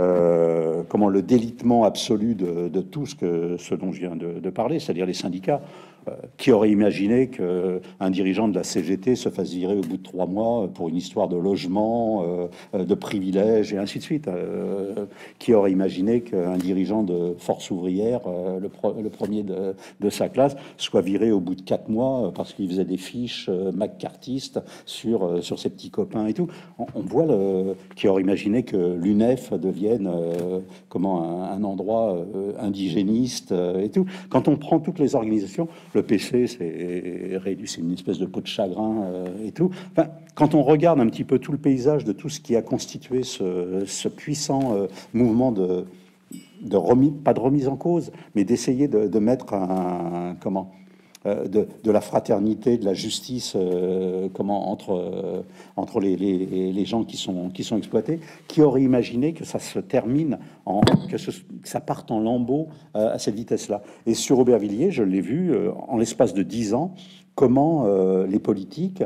euh, comment le délitement absolu de, de tout ce, que, ce dont je viens de, de parler, c'est-à-dire les syndicats, euh, qui aurait imaginé qu'un dirigeant de la C G T se fasse virer au bout de trois mois pour une histoire de logement, euh, de privilèges et ainsi de suite. Euh, qui aurait imaginé qu'un dirigeant de Force ouvrière, euh, le, pro, le premier de, de sa classe, soit viré au bout de quatre mois parce qu'il faisait des fiches euh, McCarthyistes sur, euh, sur ses petits copains et tout. On, on voit le, qui aurait imaginé que l'U N E F devienne euh, comment un, un endroit euh, indigéniste euh, et tout. Quand on prend toutes les organisations, le P C c'est réduit, c'est une espèce de peau de chagrin euh, et tout. Enfin, quand on regarde un petit peu tout le paysage de tout ce qui a constitué ce, ce puissant euh, mouvement de, de remis, pas de remise en cause, mais d'essayer de, de mettre un, comment euh, de, de la fraternité, de la justice, euh, comment entre euh, entre les, les, les gens qui sont qui sont exploités, qui aurait imaginé que ça se termine en que, ce, que ça parte en lambeaux euh, à cette vitesse-là. Et sur Aubervilliers, je l'ai vu euh, en l'espace de dix ans, comment euh, les politiques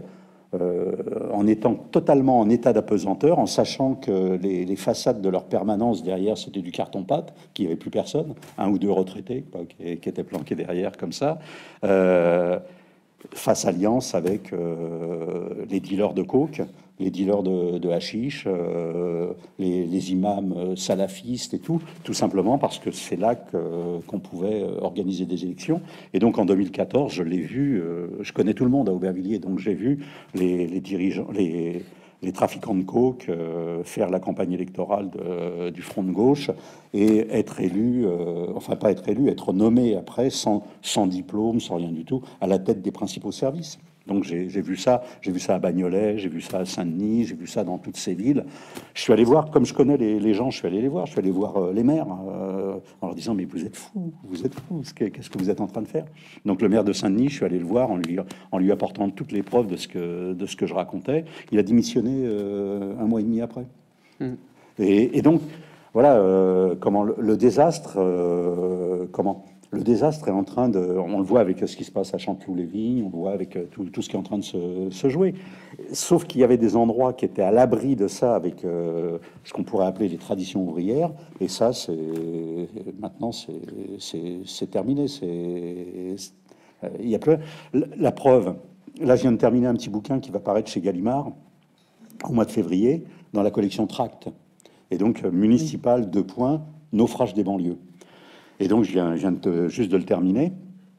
Euh, en étant totalement en état d'apesanteur, en sachant que les, les façades de leur permanence derrière, c'était du carton-pâte, qu'il n'y avait plus personne, un ou deux retraités quoi, qui, qui étaient planqués derrière comme ça, euh, face alliance avec euh, les dealers de coke, les dealers de, de hashish, euh, les, les imams salafistes et tout, tout simplement parce que c'est là que, qu'on pouvait organiser des élections. Et donc en deux mille quatorze, je l'ai vu, euh, je connais tout le monde à Aubervilliers, donc j'ai vu les, les dirigeants, les, les trafiquants de coke euh, faire la campagne électorale de, du Front de gauche et être élu, euh, enfin pas être élu, être nommé après sans, sans diplôme, sans rien du tout, à la tête des principaux services. Donc j'ai vu ça, j'ai vu ça à Bagnolet, j'ai vu ça à Saint-Denis, j'ai vu ça dans toutes ces villes. Je suis allé voir, comme je connais les, les gens, je suis allé les voir, je suis allé voir euh, les maires euh, en leur disant mais vous êtes fous, vous êtes fous, qu'est-ce que vous êtes en train de faire? Donc le maire de Saint-Denis, je suis allé le voir en lui, en lui apportant toutes les preuves de ce que, de ce que je racontais. Il a démissionné euh, un mois et demi après. Mmh. Et, et donc voilà euh, comment le, le désastre, euh, comment le désastre est en train de... On le voit avec ce qui se passe à Chanteloup-les-Vignes, on le voit avec tout, tout ce qui est en train de se, se jouer. Sauf qu'il y avait des endroits qui étaient à l'abri de ça, avec euh, ce qu'on pourrait appeler les traditions ouvrières, et ça, c'est maintenant, c'est terminé. Il y a plus... La preuve, là, je viens de terminer un petit bouquin qui va paraître chez Gallimard au mois de février, dans la collection Tract. Et donc, municipal, deux points, naufrage des banlieues. Et donc, je viens, je viens de, juste de le terminer.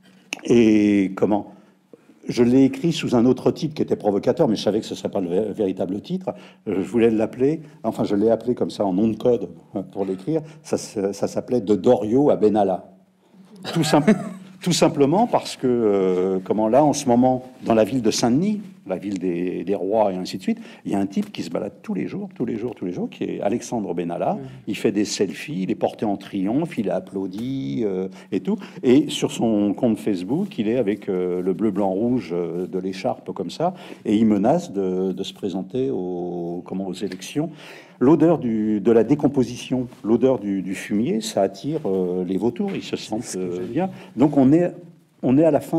Et comment? Je l'ai écrit sous un autre titre qui était provocateur, mais je savais que ce ne serait pas le véritable titre. Je voulais l'appeler, enfin, je l'ai appelé comme ça en nom de code pour l'écrire. Ça, ça s'appelait De Doriot à Benalla. Tout, simple, tout simplement parce que, euh, comment là, en ce moment, dans la ville de Saint-Denis, la ville des, des rois et ainsi de suite, il y a un type qui se balade tous les jours, tous les jours, tous les jours, qui est Alexandre Benalla. Mmh. Il fait des selfies, il est porté en triomphe, il est applaudi euh, et tout. Et sur son compte Facebook, il est avec euh, le bleu, blanc, rouge euh, de l'écharpe comme ça, et il menace de, de se présenter aux, comment, aux élections. L'odeur de la décomposition, l'odeur du, du fumier, ça attire euh, les vautours, ils se sentent euh, bien. Donc on est... on est à la fin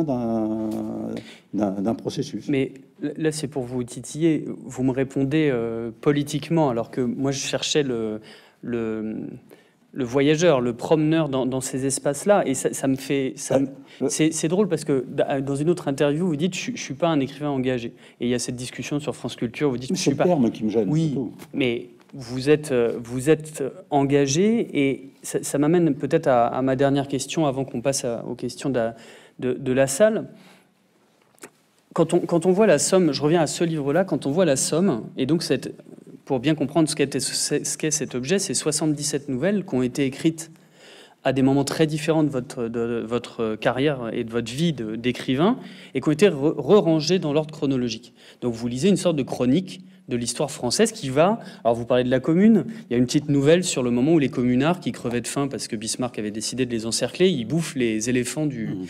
d'un processus. Mais là, c'est pour vous titiller. Vous me répondez euh, politiquement, alors que moi, je cherchais le, le, le voyageur, le promeneur dans, dans ces espaces-là. Et ça, ça me fait... Ça, ouais. C'est drôle parce que dans une autre interview, vous dites « je ne suis pas un écrivain engagé ». Et il y a cette discussion sur France Culture, vous dites « c'est le pas... terme qui me gêne. Oui, mais... Vous êtes, vous êtes engagé, et ça, ça m'amène peut-être à, à ma dernière question avant qu'on passe à, aux questions de, de, de la salle. Quand on, quand on voit la somme, je reviens à ce livre-là, quand on voit la somme, et donc cette, pour bien comprendre ce qu'est ce qu'est cet objet, c'est soixante-dix-sept nouvelles qui ont été écrites à des moments très différents de votre, de votre carrière et de votre vie d'écrivain, et qui ont été re-rangées dans l'ordre chronologique. Donc vous lisez une sorte de chronique de l'histoire française qui va... Alors vous parlez de la Commune, il y a une petite nouvelle sur le moment où les communards qui crevaient de faim parce que Bismarck avait décidé de les encercler, ils bouffent les éléphants du, mmh.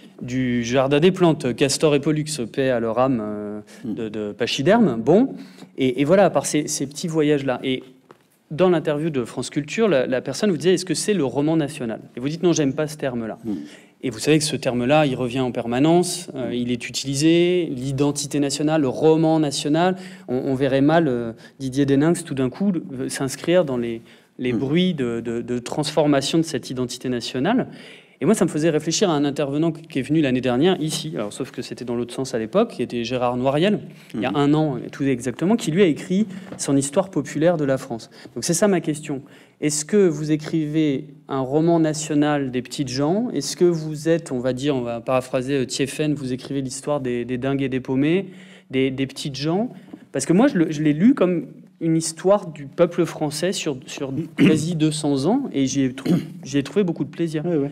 du jardin des plantes, Castor et Pollux, paix à leur âme euh, de, de pachyderme. Bon, et, et voilà, par ces, ces petits voyages-là. Et dans l'interview de France Culture, la, la personne vous disait, est-ce que c'est le roman national? Et vous dites, non, j'aime pas ce terme-là. Mmh. Et vous savez que ce terme-là, il revient en permanence, euh, il est utilisé, l'identité nationale, le roman national. On, on verrait mal euh, Didier Deninx tout d'un coup euh, s'inscrire dans les, les mmh. bruits de, de, de transformation de cette identité nationale. Et moi, ça me faisait réfléchir à un intervenant qui est venu l'année dernière, ici, alors, sauf que c'était dans l'autre sens à l'époque, qui était Gérard Noiriel, mmh. il y a un an, tout exactement, qui lui a écrit son histoire populaire de la France. Donc c'est ça ma question. Est-ce que vous écrivez un roman national des petites gens? Est-ce que vous êtes, on va dire, on va paraphraser Thiéphène, vous écrivez l'histoire des, des dingues et des paumés, des, des petites gens? Parce que moi, je l'ai lu comme une histoire du peuple français sur, sur quasi deux cents ans, et j'y ai, trou ai trouvé beaucoup de plaisir. Oui, oui.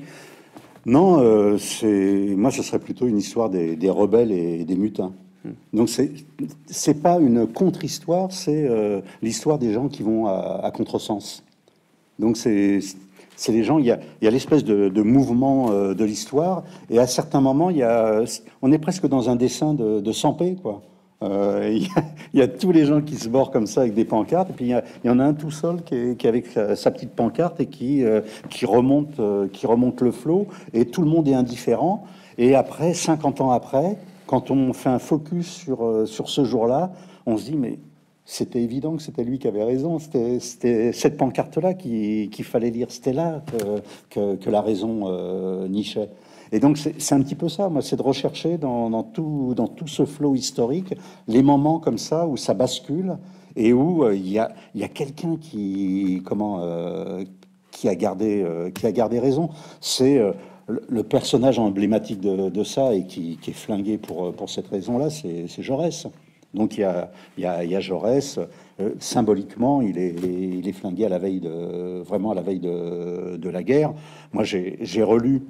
Non, euh, c'est moi, ce serait plutôt une histoire des, des rebelles et des mutins. Donc c'est c'est pas une contre-histoire, c'est euh, l'histoire des gens qui vont à, à contresens. Donc c'est c'est les gens, il y a, il y a l'espèce de, de mouvement euh, de l'histoire, et à certains moments, il y a, on est presque dans un dessin de, de Sampé, quoi. Euh, il, y a, il y a tous les gens qui se bordent comme ça avec des pancartes, et puis il y, a, il y en a un tout seul qui est, qui est avec sa, sa petite pancarte et qui, euh, qui, remonte, euh, qui remonte le flot, et tout le monde est indifférent. Et après, cinquante ans après, quand on fait un focus sur, euh, sur ce jour-là, on se dit, mais c'était évident que c'était lui qui avait raison, c'était cette pancarte-là qu'il qu'il fallait lire, c'était là que, que, que la raison euh, nichait. Et donc c'est un petit peu ça, moi, c'est de rechercher dans, dans, tout, dans tout ce flot historique les moments comme ça où ça bascule et où il euh, y a, y a quelqu'un qui, comment, euh, qui, a gardé, euh, qui a gardé raison. C'est euh, le, le personnage emblématique de, de ça et qui, qui est flingué pour, pour cette raison-là, c'est Jaurès. Donc il y a, il y a, il y a Jaurès, euh, symboliquement, il est, il est flingué à la veille de, vraiment à la veille de, de la guerre. Moi, j'ai relu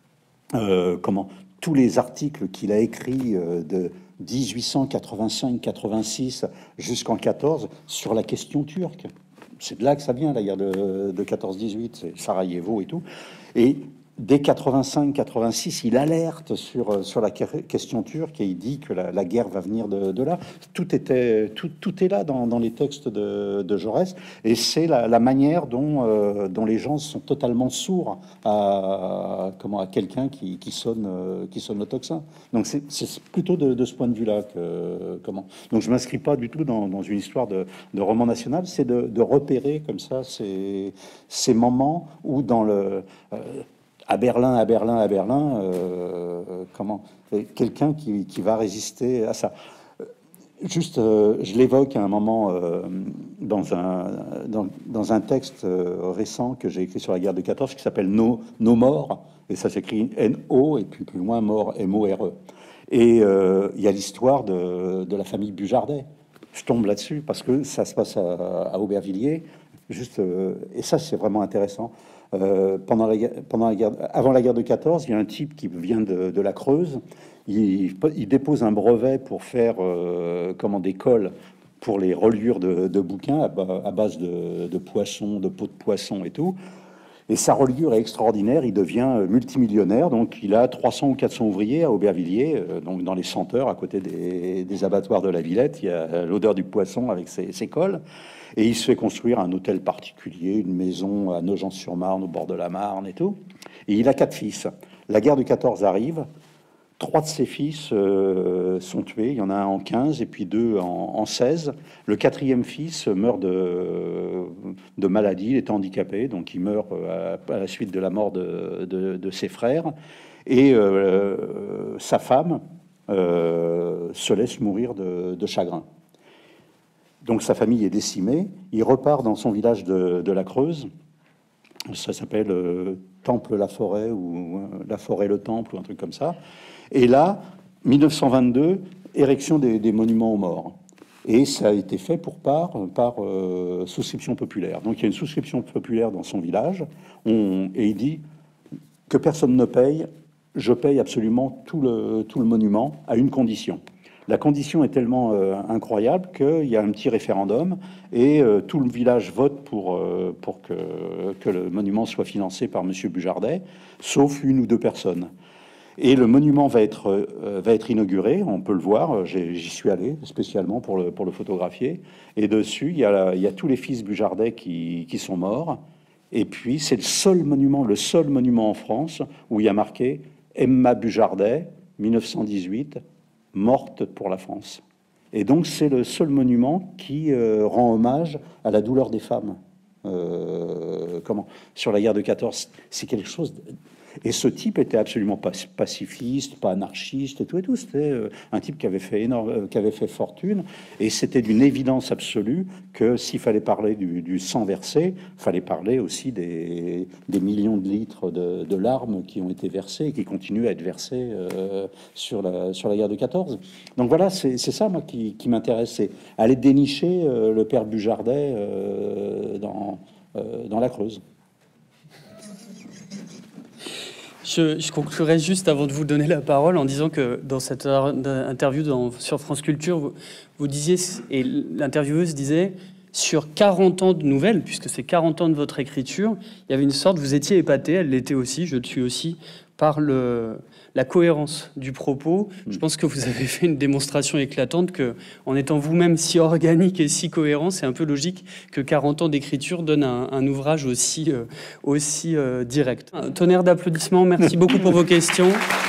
euh, comment tous les articles qu'il a écrits euh, de dix-huit cent quatre-vingt-cinq quatre-vingt-six jusqu'en quatorze sur la question turque. C'est de là que ça vient, la guerre de, de quatorze dix-huit, c'est Sarajevo et tout. Et dès quatre-vingt-cinq quatre-vingt-six, il alerte sur, sur la question turque et il dit que la, la guerre va venir de, de là. Tout, était, tout, tout est là dans, dans les textes de, de Jaurès, et c'est la, la manière dont, euh, dont les gens sont totalement sourds à, comment, à quelqu'un qui, qui, sonne, euh, qui sonne le tocsin. Donc c'est plutôt de, de ce point de vue-là que... Comment. Donc je ne m'inscris pas du tout dans, dans une histoire de, de roman national, c'est de, de repérer comme ça ces, ces moments où dans le... Euh, à Berlin, à Berlin, à Berlin, euh, comment quelqu'un qui, qui va résister à ça. Juste, euh, je l'évoque à un moment euh, dans, un, dans, dans un texte euh, récent que j'ai écrit sur la guerre de quatorze qui s'appelle Nos, Nos morts, et ça s'écrit N O et puis plus loin mort, M O R E. Et euh, il y a l'histoire de, de la famille Bujardet. Je tombe là-dessus parce que ça se passe à, à Aubervilliers. Juste, euh, et ça, c'est vraiment intéressant. Euh, pendant la, pendant la guerre, avant la guerre de quatorze, il y a un type qui vient de, de la Creuse. Il, il dépose un brevet pour faire euh, comment, des cols pour les reliures de, de bouquins à, à base de, de poissons, de peaux de poisson et tout. Et sa reliure est extraordinaire. Il devient multimillionnaire. Donc, il a trois cents ou quatre cents ouvriers à Aubervilliers, euh, donc dans les senteurs, à côté des, des abattoirs de la Villette. Il y a l'odeur du poisson avec ses, ses cols. Et il se fait construire un hôtel particulier, une maison à Nogent-sur-Marne, au bord de la Marne et tout. Et il a quatre fils. La guerre de quatorze arrive. Trois de ses fils euh, sont tués. Il y en a un en quinze et puis deux en, en seize. Le quatrième fils meurt de, de maladie. Il était handicapé, donc il meurt à, à la suite de la mort de, de, de ses frères. Et euh, sa femme euh, se laisse mourir de, de chagrin. Donc sa famille est décimée. Il repart dans son village de, de la Creuse. Ça s'appelle euh, Temple-la-Forêt ou euh, La Forêt-le-Temple ou un truc comme ça. Et là, mille neuf cent vingt-deux, érection des, des monuments aux morts. Et ça a été fait pour par, par euh, souscription populaire. Donc il y a une souscription populaire dans son village. On, et il dit que personne ne paye. Je paye absolument tout le, tout le monument à une condition. La condition est tellement euh, incroyable qu'il y a un petit référendum et euh, tout le village vote pour, euh, pour que, que le monument soit financé par Monsieur Bujardet, sauf une ou deux personnes. Et le monument va être, euh, va être inauguré, on peut le voir, j'y suis allé spécialement pour le, pour le photographier. Et dessus, il y a, il y a tous les fils Bujardet qui, qui sont morts. Et puis, c'est le seul monument, le seul monument en France où il y a marqué Emma Bujardet, mille neuf cent dix-huit, morte pour la France. Et donc c'est le seul monument qui euh, rend hommage à la douleur des femmes. Euh, comment sur la guerre de quatorze, c'est quelque chose. De... Et ce type était absolument pas pacifiste, pas anarchiste et tout et tout. C'était euh, un type qui avait fait énorme, euh, qui avait fait fortune. Et c'était d'une évidence absolue que s'il fallait parler du, du sang versé, fallait parler aussi des, des millions de litres de, de larmes qui ont été versés et qui continuent à être versés euh, sur la sur la guerre de quatorze. Donc voilà, c'est ça moi qui, qui m'intéresse, c'est aller dénicher euh, le père Bujardet euh, dans euh, dans la Creuse. Je, je conclurai juste avant de vous donner la parole en disant que dans cette interview dans, sur France Culture, vous, vous disiez, et l'intervieweuse disait, sur quarante ans de nouvelles, puisque c'est quarante ans de votre écriture, il y avait une sorte, vous étiez épaté, elle l'était aussi, je le suis aussi, par le, la cohérence du propos. Je pense que vous avez fait une démonstration éclatante que, en étant vous-même si organique et si cohérent, c'est un peu logique que quarante ans d'écriture donnent un, un ouvrage aussi, euh, aussi euh, direct. Un tonnerre d'applaudissements, merci beaucoup pour vos questions.